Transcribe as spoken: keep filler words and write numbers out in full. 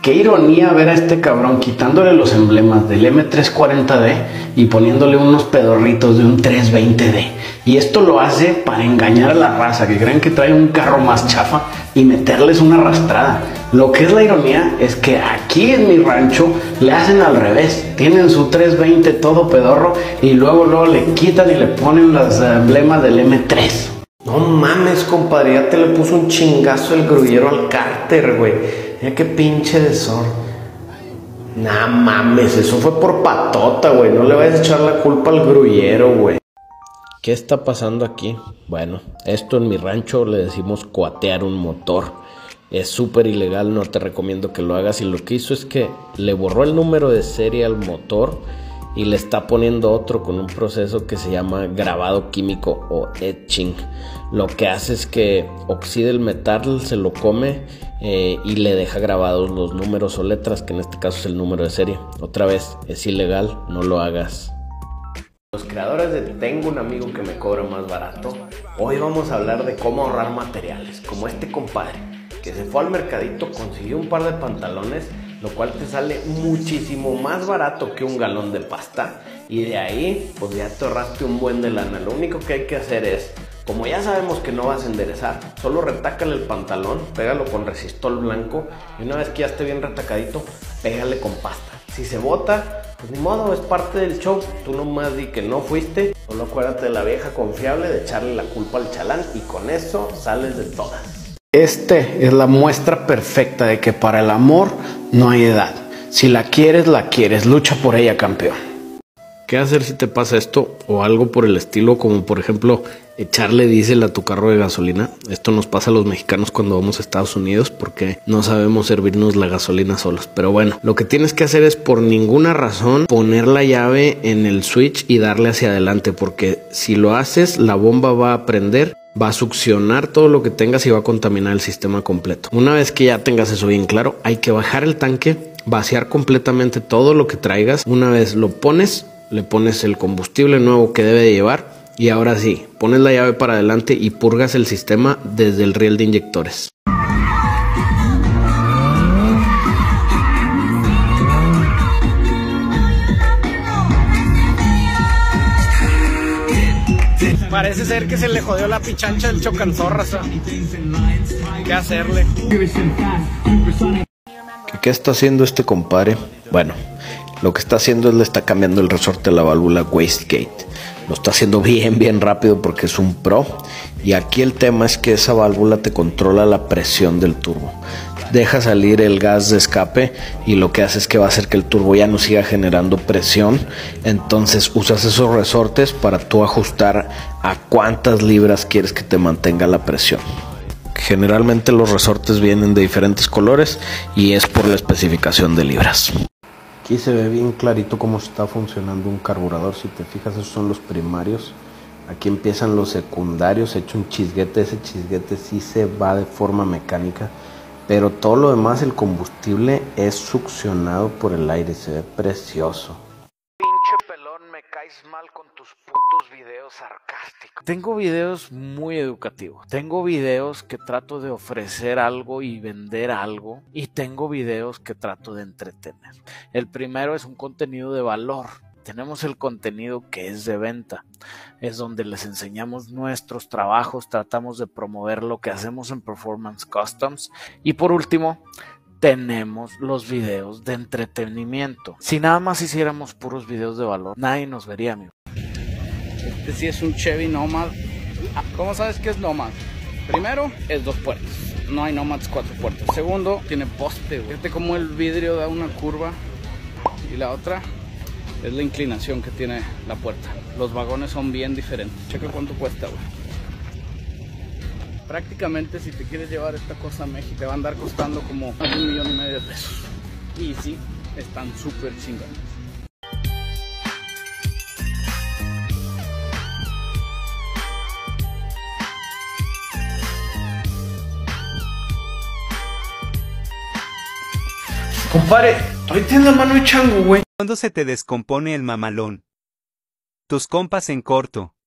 Qué ironía ver a este cabrón quitándole los emblemas del M trescientos cuarenta D y poniéndole unos pedorritos de un trescientos veinte D. Y esto lo hace para engañar a la raza, que creen que trae un carro más chafa y meterles una arrastrada. Lo que es la ironía es que aquí en mi rancho le hacen al revés. Tienen su trescientos veinte todo pedorro y luego, luego le quitan y le ponen los emblemas del M tres. No mames, compadre, ya te le puso un chingazo el grullero al cárter, güey. Ya qué pinche desor. Nah mames, eso fue por patota, güey. No le vayas a echar la culpa al grullero, güey. ¿Qué está pasando aquí? Bueno, esto en mi rancho le decimos cuatear un motor. Es súper ilegal, no te recomiendo que lo hagas. Y lo que hizo es que le borró el número de serie al motor y le está poniendo otro con un proceso que se llama grabado químico o etching. Lo que hace es que oxida el metal, se lo come eh, y le deja grabados los números o letras, que en este caso es el número de serie. Otra vez, es ilegal, no lo hagas. Los creadores de Tengo un amigo que me cobra más barato, hoy vamos a hablar de cómo ahorrar materiales, como este compadre que se fue al mercadito, consiguió un par de pantalones, lo cual te sale muchísimo más barato que un galón de pasta, y de ahí pues ya te ahorraste un buen de lana. Lo único que hay que hacer es, como ya sabemos que no vas a enderezar, solo retácale el pantalón, pégalo con resistol blanco y una vez que ya esté bien retacadito, pégale con pasta. Si se bota, pues ni modo, es parte del show. Tú nomás di que no fuiste, solo acuérdate de la vieja confiable de echarle la culpa al chalán y con eso sales de todas. Este es la muestra perfecta de que para el amor no hay edad. Si la quieres, la quieres. Lucha por ella, campeón. ¿Qué hacer si te pasa esto o algo por el estilo? Como por ejemplo echarle diésel a tu carro de gasolina. Esto nos pasa a los mexicanos cuando vamos a Estados Unidos porque no sabemos servirnos la gasolina solos. Pero bueno, lo que tienes que hacer es por ninguna razón poner la llave en el switch y darle hacia adelante, porque si lo haces la bomba va a prender, va a succionar todo lo que tengas y va a contaminar el sistema completo. Una vez que ya tengas eso bien claro, hay que bajar el tanque, vaciar completamente todo lo que traigas. Una vez lo pones, le pones el combustible nuevo que debe de llevar y ahora sí, pones la llave para adelante y purgas el sistema desde el riel de inyectores. Parece ser que se le jodió la pichancha del chocanzorras. ¿Qué hacerle? ¿Qué está haciendo este compadre? Bueno, lo que está haciendo es le está cambiando el resorte a la válvula wastegate. Lo está haciendo bien, bien rápido porque es un pro. Y aquí el tema es que esa válvula te controla la presión del turbo. Deja salir el gas de escape y lo que hace es que va a hacer que el turbo ya no siga generando presión. Entonces usas esos resortes para tú ajustar a cuántas libras quieres que te mantenga la presión. Generalmente los resortes vienen de diferentes colores y es por la especificación de libras. Aquí se ve bien clarito cómo está funcionando un carburador. Si te fijas, esos son los primarios. Aquí empiezan los secundarios. He hecho un chisguete. Ese chisguete sí se va de forma mecánica, pero todo lo demás, el combustible, es succionado por el aire. Se ve precioso. Pinche pelón, me caes mal con tus putos videos sarcásticos. Tengo videos muy educativos. Tengo videos que trato de ofrecer algo y vender algo. Y tengo videos que trato de entretener. El primero es un contenido de valor. Tenemos el contenido que es de venta, es donde les enseñamos nuestros trabajos, tratamos de promover lo que hacemos en Performance Customs. Y por último, tenemos los videos de entretenimiento. Si nada más hiciéramos puros videos de valor, nadie nos vería, amigo. Este sí es un Chevy Nomad. ¿Cómo sabes que es Nomad? Primero, es dos puertas. No hay Nomads cuatro puertas. Segundo, tiene poste, güey. Fíjate cómo el vidrio da una curva. Y la otra es la inclinación que tiene la puerta. Los vagones son bien diferentes. Checa cuánto cuesta, güey. Prácticamente si te quieres llevar esta cosa a México te va a andar costando como un millón y medio de pesos. Y sí, están súper chingones. Compadre, hoy tienes la mano de chango, güey. ¿Cuándo se te descompone el mamalón? Tus compas en corto.